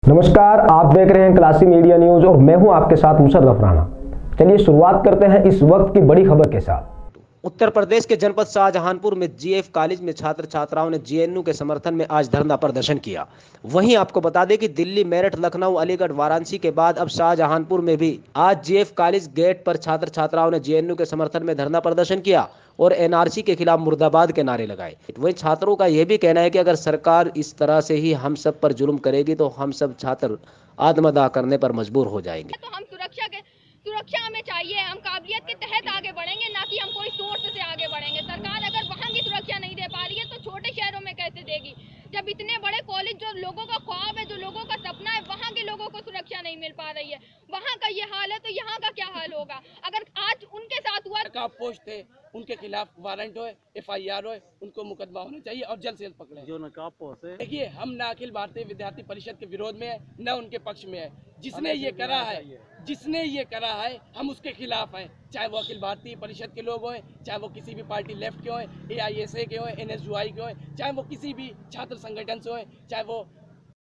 नमस्कार, आप देख रहे हैं क्लासी मीडिया न्यूज और मैं हूं आपके साथ मुशर्रफ राणा। चलिए शुरुआत करते हैं इस वक्त की बड़ी खबर के साथ। उत्तर प्रदेश के जनपद शाहजहांपुर में जीएफ कॉलेज में छात्र छात्राओं ने जेएनयू के समर्थन में आज धरना प्रदर्शन किया। वहीं आपको बता दें कि दिल्ली, मेरठ, लखनऊ, अलीगढ़, वाराणसी के बाद अब शाहजहांपुर में भी आज जीएफ कॉलेज गेट पर छात्र छात्राओं ने जेएनयू के समर्थन में धरना प्रदर्शन किया और एनआरसी के खिलाफ मुर्दाबाद के नारे लगाए। वहीं छात्रों का यह भी कहना है कि अगर सरकार इस तरह से ही हम सब पर जुल्म करेगी तो हम सब छात्र आत्मदाह करने पर मजबूर हो जाएंगे। तो हम सुरक्षा हमें चाहिए। हम काबिलियत के तहत आगे बढ़ेंगे, ना कि हम कोई सोर्स से आगे बढ़ेंगे। सरकार अगर वहाँ की सुरक्षा नहीं दे पा रही है तो छोटे शहरों में कैसे देगी? जब इतने बड़े कॉलेज, जो लोगों का ख्वाब है, जो लोगों का सपना है, वहाँ के लोगों को सुरक्षा नहीं मिल पा रही है। वहाँ का ये हाल है तो यहाँ का क्या हाल होगा? अगर आज उनके साथ हुआ, पोस्ट थे उनके खिलाफ वारंट हो, FIR हो, उनको मुकदमा होना चाहिए और जल्द से जल्द पकड़े। जो नकाब पोस्ट है, देखिए, हम न अखिल भारतीय विद्यार्थी परिषद के विरोध में है, न उनके पक्ष में है। जिसने ये करा है हम उसके खिलाफ हैं, चाहे वो अखिल भारतीय परिषद के लोग हों, चाहे वो किसी भी पार्टी लेफ्ट के हों, AISA के हों, NSUI के हों, चाहे वो किसी भी छात्र संगठन से हों, चाहे वो